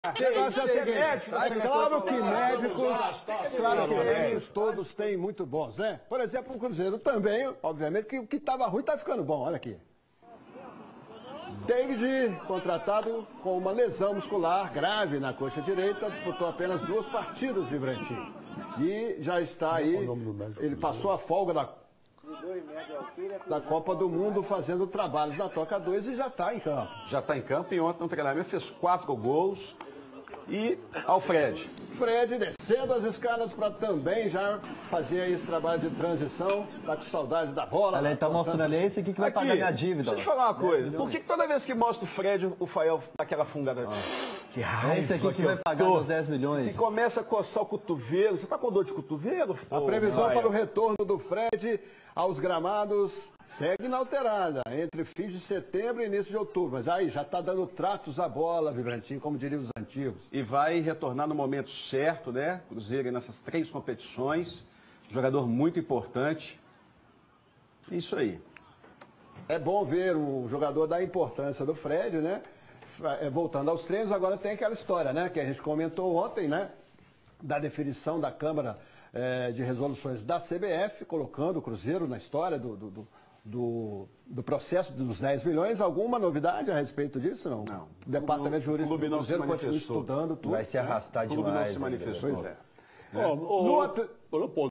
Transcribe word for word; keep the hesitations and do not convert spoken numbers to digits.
O negócio é o seguinte, médico, é claro que médicos, claro que médicos todos têm muito bons, né? Por exemplo, o Cruzeiro também, obviamente, que o que estava ruim está ficando bom, olha aqui. David, contratado com uma lesão muscular grave na coxa direita, disputou apenas duas partidas, Vibrantinho. E já está aí, ele passou a folga da, da Copa do Mundo fazendo trabalhos na Toca dois e já está em campo. Já está em campo e ontem no treinamento fez quatro gols. E Alfred. Fred descendo as escadas para também já fazer esse trabalho de transição. Tá com saudade da bola. Olha, ele tá mostrando ali esse aqui que vai aqui, pagar minha dívida. Deixa eu te falar uma coisa. Por que, que toda vez que mostra o Fred, o Fael dá aquela fungada? Ah. Que raiva. Esse aqui que vai pagar os dez milhões. Que começa a coçar o cotovelo. Você tá com dor de cotovelo? A previsão para o retorno do Fred aos gramados segue inalterada, entre fins de setembro e início de outubro. Mas aí já está dando tratos à bola, Vibrantinho, como diriam os antigos. E vai retornar no momento certo, né? Cruzeiro nessas três competições. Jogador muito importante. Isso aí. É bom ver um jogador da importância do Fred, né? Voltando aos treinos, agora tem aquela história, né? Que a gente comentou ontem, né? Da definição da Câmara eh, de Resoluções da C B F, colocando o Cruzeiro na história do, do, do, do, do processo dos dez milhões. Alguma novidade a respeito disso, não? Não. O Departamento Jurídico do Cruzeiro continua estudando tudo. Vai se arrastar né? demais. O clube não se manifestou. Pois é. é. Oh, oh, no outro... oh,